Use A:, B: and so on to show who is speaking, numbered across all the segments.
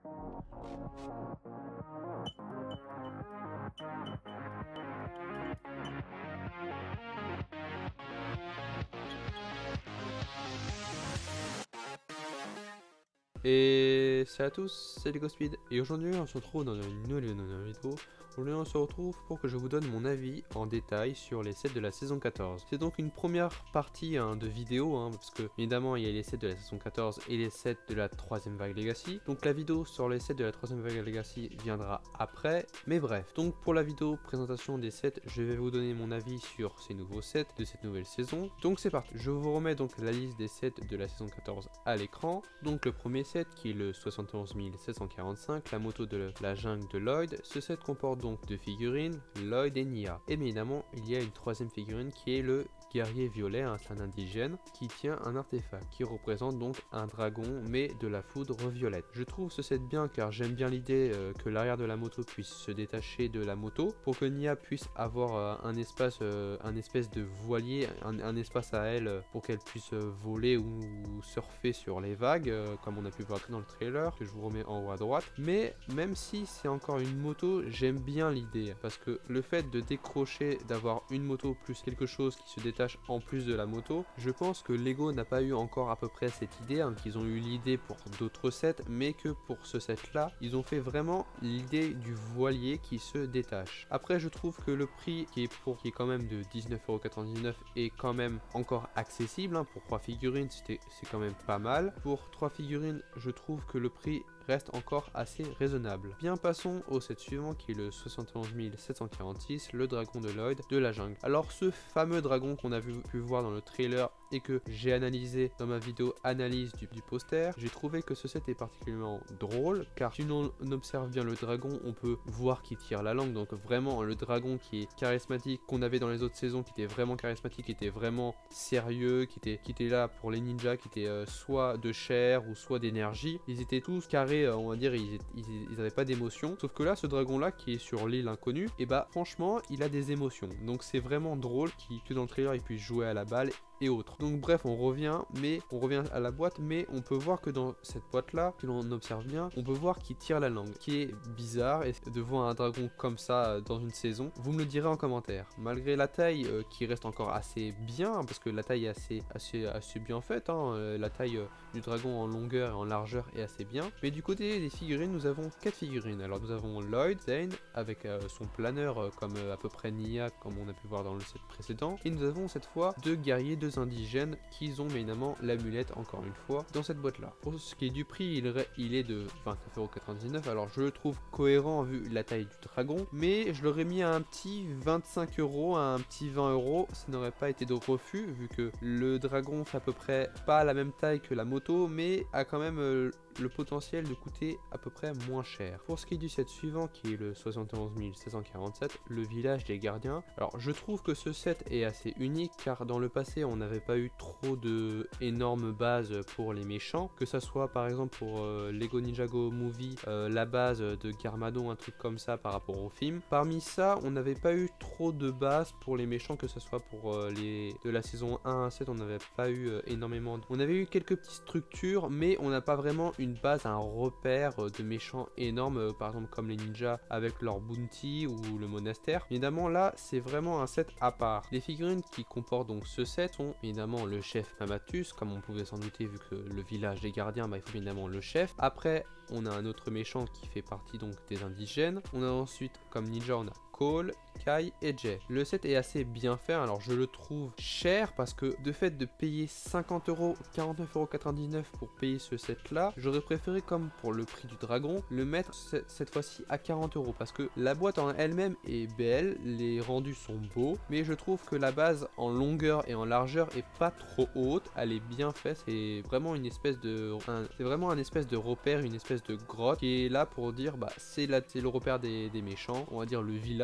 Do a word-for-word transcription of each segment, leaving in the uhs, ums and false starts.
A: Et salut à tous, c'est LegoSpeed et aujourd'hui on se retrouve dans une nouvelle, nouvelle vidéo. Aujourd'hui on se retrouve pour que je vous donne mon avis en détail sur les sets de la saison quatorze. C'est donc une première partie hein, de vidéo, hein, parce que évidemment il y a les sets de la saison quatorze et les sets de la troisième vague Legacy. Donc la vidéo sur les sets de la troisième vague Legacy viendra après, mais bref. Donc pour la vidéo présentation des sets, je vais vous donner mon avis sur ces nouveaux sets de cette nouvelle saison. Donc c'est parti, je vous remets donc la liste des sets de la saison quatorze à l'écran. Donc le premier set qui est le soixante et onze mille sept cent quarante-cinq, la moto de la jungle de Lloyd. Ce set comporte donc deux figurines, Lloyd et Nia. Et bien évidemment, il y a une troisième figurine qui est le guerrier violet, hein, c'est un indigène qui tient un artefact qui représente donc un dragon mais de la foudre violette. Je trouve ce set bien car j'aime bien l'idée euh, que l'arrière de la moto puisse se détacher de la moto pour que Nia puisse avoir euh, un espace, euh, un espèce de voilier, un, un espace à elle euh, pour qu'elle puisse euh, voler ou, ou surfer sur les vagues euh, comme on a pu voir dans le trailer que je vous remets en haut à droite. Mais même si c'est encore une moto, j'aime bien l'idée parce que le fait de décrocher, d'avoir une moto plus quelque chose qui se détache en plus de la moto, je pense que Lego n'a pas eu encore à peu près cette idée, hein, qu'ils ont eu l'idée pour d'autres sets, mais que pour ce set là, ils ont fait vraiment l'idée du voilier qui se détache. Après je trouve que le prix qui est pour qui est quand même de dix-neuf euros quatre-vingt-dix-neuf est quand même encore accessible, hein, pour trois figurines c'est quand même pas mal. Pour trois figurines je trouve que le prix reste encore assez raisonnable. Bien, passons au set suivant qui est le soixante et onze mille sept cent quarante-six, le dragon de Lloyd de la jungle. Alors ce fameux dragon qu'on a vu, pu voir dans le trailer et que j'ai analysé dans ma vidéo analyse du, du poster, j'ai trouvé que ce set est particulièrement drôle car si on observe bien le dragon, on peut voir qu'il tire la langue, donc vraiment le dragon qui est charismatique, qu'on avait dans les autres saisons, qui était vraiment charismatique, qui était vraiment sérieux, qui était, qui était là pour les ninjas, qui était euh, soit de chair ou soit d'énergie, ils étaient tous carrés, euh, on va dire, ils, ils, ils avaient pas d'émotion, sauf que là ce dragon là qui est sur l'île inconnue, et bah franchement il a des émotions, donc c'est vraiment drôle qu'il, que dans le trailer il puisse jouer à la balle et autres. Donc bref, on revient, mais on revient à la boîte, mais on peut voir que dans cette boîte là, si l'on observe bien, on peut voir qu'il tire la langue, qui est bizarre, et de voir un dragon comme ça dans une saison, vous me le direz en commentaire. Malgré la taille euh, qui reste encore assez bien, parce que la taille est assez, assez, assez bien faite, hein, euh, la taille euh, du dragon en longueur et en largeur est assez bien, mais du côté des figurines, nous avons quatre figurines. Alors nous avons Lloyd, Zane, avec euh, son planeur euh, comme euh, à peu près Nia, comme on a pu voir dans le set précédent, et nous avons cette fois deux guerriers, deux indigènes qui ont évidemment l'amulette encore une fois dans cette boîte là. Pour ce qui est du prix, il, il est de vingt-neuf euros quatre-vingt-dix-neuf. Alors je le trouve cohérent vu la taille du dragon, mais je l'aurais mis à un petit vingt-cinq euros, à un petit vingt euros, ça n'aurait pas été de refus vu que le dragon fait à peu près pas la même taille que la moto, mais a quand même euh, le potentiel de coûter à peu près moins cher. Pour ce qui est du set suivant qui est le soixante et onze mille sept cent quarante-sept, le village des gardiens, alors je trouve que ce set est assez unique car dans le passé on n'avait pas eu trop de énormes bases pour les méchants, que ça soit par exemple pour euh, Lego Ninjago Movie, euh, la base de Garmadon, un truc comme ça par rapport au film. Parmi ça on n'avait pas eu trop de bases pour les méchants, que ce soit pour euh, les de la saison un à sept, on n'avait pas eu euh, énormément de... on avait eu quelques petites structures mais on n'a pas vraiment une base, un repère de méchants énormes, par exemple comme les ninjas avec leur bounty ou le monastère. Évidemment là c'est vraiment un set à part. Les figurines qui comportent donc ce set sont évidemment le chef Mamatus, comme on pouvait s'en douter vu que le village des gardiens, bah, il faut évidemment le chef. Après on a un autre méchant qui fait partie donc des indigènes. On a ensuite comme ninja on a Cole, Kai et Jay. Le set est assez bien fait, alors je le trouve cher parce que de fait de payer cinquante euros, quarante-neuf euros quatre-vingt-dix-neuf pour payer ce set là, j'aurais préféré comme pour le prix du dragon, le mettre cette fois-ci à quarante euros parce que la boîte en elle-même est belle, les rendus sont beaux, mais je trouve que la base en longueur et en largeur est pas trop haute, elle est bien faite, c'est vraiment une espèce de c'est vraiment un espèce de repère, une espèce de grotte qui est là pour dire bah c'est le repère des, des méchants, on va dire le village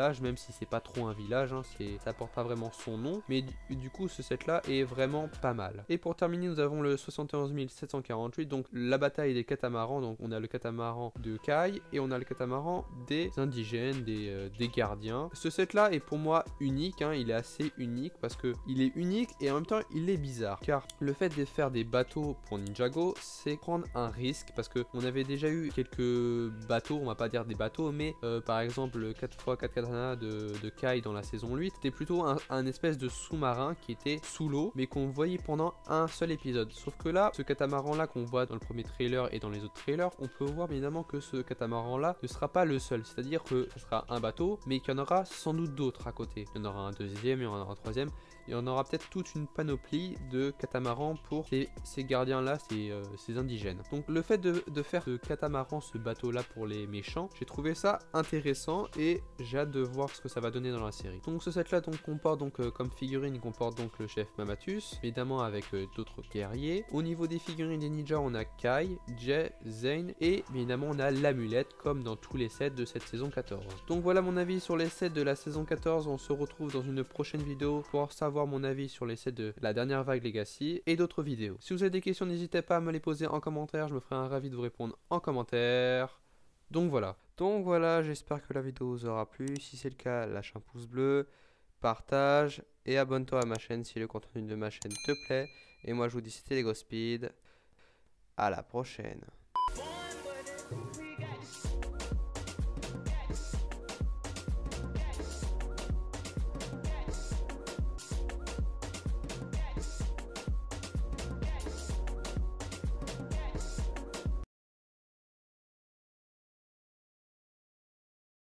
A: village, même si c'est pas trop un village, hein, ça porte pas vraiment son nom, mais du, du coup ce set là est vraiment pas mal. Et pour terminer, nous avons le soixante et onze mille sept cent quarante-huit, donc la bataille des catamarans. Donc on a le catamaran de Kai et on a le catamaran des indigènes, des, euh, des gardiens. Ce set là est pour moi unique, hein, il est assez unique parce que il est unique et en même temps il est bizarre, car le fait de faire des bateaux pour Ninjago, c'est prendre un risque, parce que on avait déjà eu quelques bateaux, on va pas dire des bateaux, mais euh, par exemple le quatre fois quatre katana de, de Kai dans la saison huit, c'était plutôt un, un espèce de sous-marin qui était sous l'eau, mais qu'on voyait pendant un seul épisode. Sauf que là, ce catamaran là qu'on voit dans le premier trailer et dans les autres trailers, on peut voir évidemment que ce catamaran là ne sera pas le seul, c'est-à-dire que ce sera un bateau, mais qu'il y en aura sans doute d'autres à côté. Il y en aura un deuxième, il y en aura un troisième, il y en aura peut-être toute une panoplie de catamarans pour ces, ces gardiens là, ces, euh, ces indigènes. Donc le fait de, de faire ce catamaran, ce bateau là pour les méchants, j'ai trouvé ça intéressant et j'ai hâte de voir ce que ça va donner dans la série. Donc ce set là donc comporte donc euh, comme figurine, il comporte donc le chef Mamatus, évidemment avec euh, d'autres guerriers. Au niveau des figurines des ninjas, on a Kai, Jay, Zane et évidemment on a l'amulette comme dans tous les sets de cette saison quatorze. Donc voilà mon avis sur les sets de la saison quatorze, on se retrouve dans une prochaine vidéo pour savoir mon avis sur les sets de la dernière vague Legacy et d'autres vidéos. Si vous avez des questions, n'hésitez pas à me les poser en commentaire, je me ferai un ravi de vous répondre en commentaire. Donc voilà. Donc voilà, j'espère que la vidéo vous aura plu. Si c'est le cas, lâche un pouce bleu, partage et abonne-toi à ma chaîne si le contenu de ma chaîne te plaît. Et moi je vous dis c'était LegoSpeed. À la prochaine.